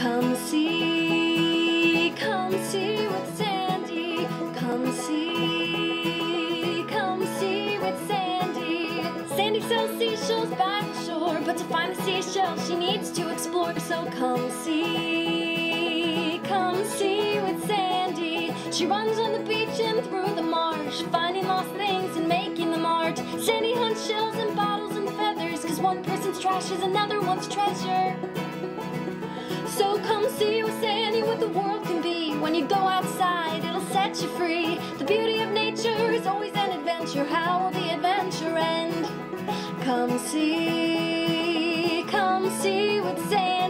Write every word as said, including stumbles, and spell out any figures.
Come see, come see with Sandy. Come see, come see with Sandy. Sandy sells seashells by the shore, but to find the seashells she needs to explore. So come see, come see with Sandy. She runs on the beach and through the marsh, finding lost things and making them art. Sandy hunts shells and bottles and feathers, cause one person's trash is another one's treasure. So come see with Sandy what the world can be. When you go outside, it'll set you free. The beauty of nature is always an adventure. How will the adventure end? Come see, come see with Sandy.